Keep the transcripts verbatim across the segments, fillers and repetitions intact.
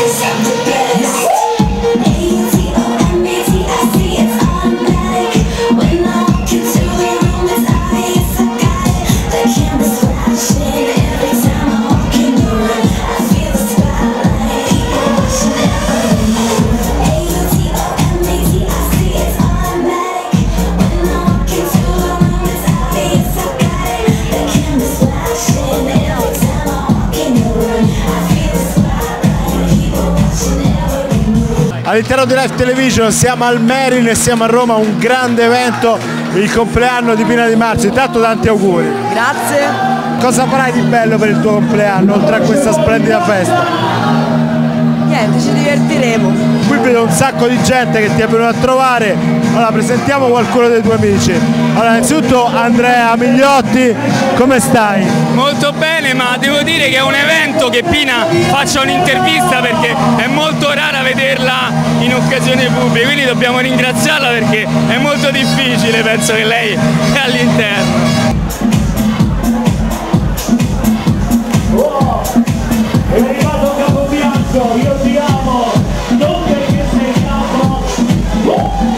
All'interno di Live Television siamo al Merin e siamo a Roma, un grande evento, il compleanno di Pina Di Marzo. Intanto tanti auguri. Grazie. Cosa farai di bello per il tuo compleanno, oltre a questa splendida festa? Niente, ci divertiremo. Qui vedo un sacco di gente che ti è venuta a trovare. Allora, presentiamo qualcuno dei tuoi amici. Allora, innanzitutto Andrea Migliotti, come stai? Molto bene, ma devo dire che è un evento che Pina faccia un'intervista perché è molto rara vederla in occasione pubbliche, quindi dobbiamo ringraziarla perché è molto difficile, penso che lei è all'interno. Oh, è arrivato Capobianco, io ti amo, non perché sei capo. Oh.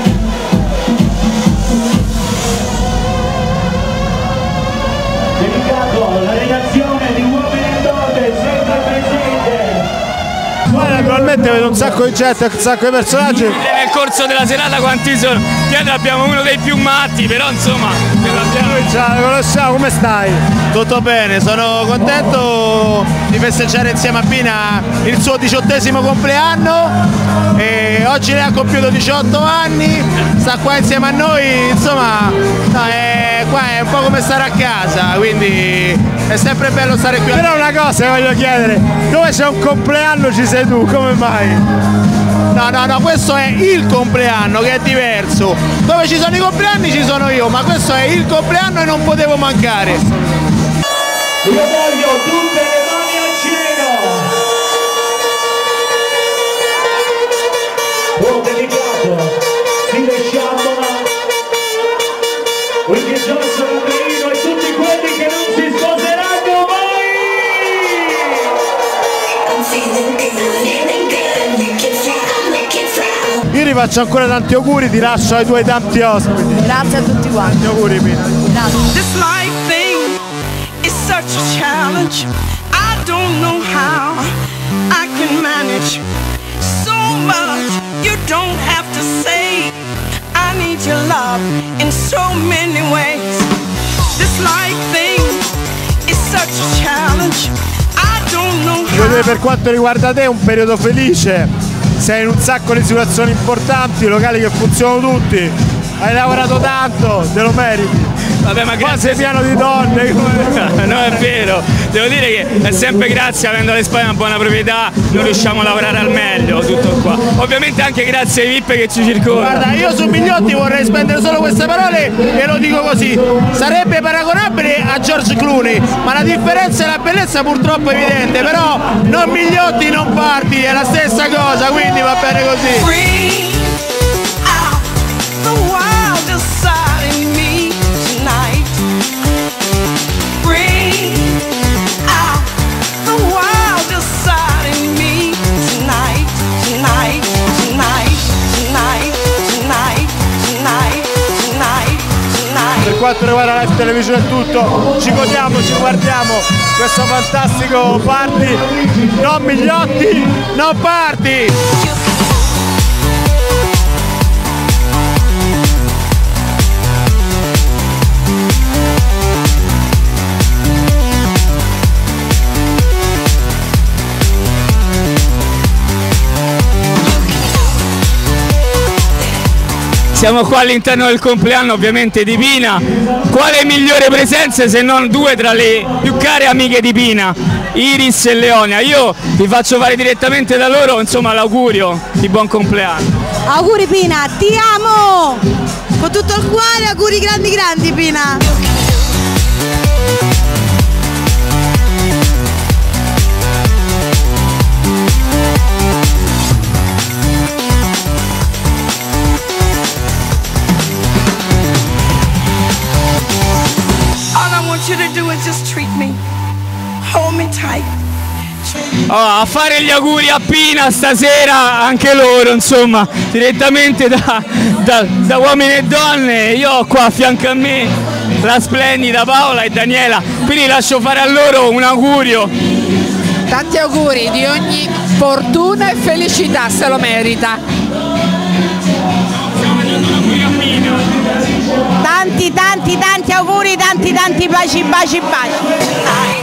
Dedicato alla redazione di Uomini e Donne, sempre presente. Poi naturalmente vedo un sacco di gente, un sacco di personaggi. Nel corso della serata quanti sono? Dietro abbiamo uno dei più matti, però insomma Noi già lo conosciamo, come stai? Tutto bene, sono contento di festeggiare insieme a Pina il suo diciottesimo compleanno e oggi lei ha compiuto diciotto anni, sta qua insieme a noi, insomma no, è, qua è un po' come stare a casa, quindi è sempre bello stare qui. Però una cosa voglio chiedere, dove c'è un compleanno ci sei tu, come mai? No, no, no, questo è il compleanno che è diverso, dove ci sono i compleanni ci sono io, ma questo è il compleanno e non potevo mancare. Io voglio tutte le mani al cielo. Oh, delicato, si sciabola, Wilkie Johnson, Andreino e tutti quelli che non si sposeranno mai. Io ti faccio ancora tanti auguri, ti lascio ai tuoi tanti ospiti. Grazie a tutti quanti. Tanti auguri Pina. Grazie. This life thing is such a challenge. I don't know how I can manage so much. You don't have to say I need your love in so many ways. This life thing is such a challenge. I don't know how. Per quanto riguarda te è un periodo felice. Sei in un sacco di situazioni importanti, locali che funzionano tutti, hai lavorato tanto, te lo meriti. Vabbè, ma qua grazie. sei pieno di donne. Come... No, è vero, devo dire che è sempre grazie, avendo alle spalle una buona proprietà, noi riusciamo a lavorare al meglio, tutto qua. Ovviamente anche grazie ai V I P che ci circondano. Guarda, io su Migliotti vorrei spendere solo queste parole e lo dico così, sarebbe paragonabile a George Clooney, ma la differenza e la bellezza purtroppo è evidente, però non Migliotti non parti, è la stessa cosa, quindi va bene così. Bring out the wildest side in me tonight. Bring out the wildest side in me tonight, tonight, tonight, tonight, tonight, tonight, tonight, tonight. Per quanto riguarda Live Television è tutto, ci godiamo, ci guardiamo questo fantastico party. Non Migliotti, non party! Siamo qua all'interno del compleanno ovviamente di Pina. Quale migliore presenza se non due tra le più care amiche di Pina, Iris e Leonia. Io vi faccio fare direttamente da loro insomma l'augurio di buon compleanno. Auguri Pina, ti amo! Con tutto il cuore, auguri grandi grandi Pina! All I want you to do is just treat me, hold me tight. Oh, a fare gli auguri a Pina stasera, anche loro, insomma, direttamente da, da, da uomini e donne. Io ho qua a fianco a me la splendida Paola e Daniela, quindi lascio fare a loro un augurio. Tanti auguri di ogni fortuna e felicità, se lo merita. Tanti, tanti, tanti auguri, tanti, tanti baci, baci, baci.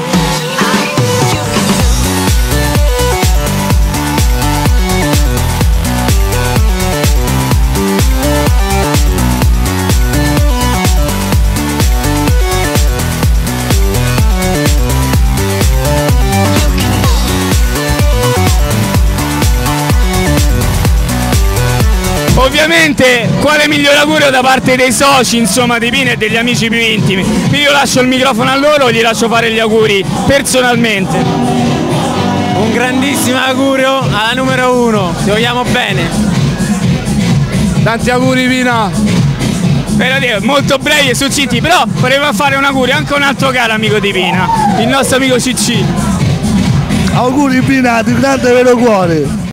Ovviamente quale miglior augurio da parte dei soci, insomma, di Pina e degli amici più intimi. Quindi io lascio il microfono a loro, gli lascio fare gli auguri personalmente. Un grandissimo augurio alla numero uno, ti vogliamo bene. Tanti auguri Pina. Per dire, molto brevi e succinti, però vorremmo fare un augurio anche a un altro caro amico di Pina, il nostro amico C C. Auguri Pina, di grande vero cuore.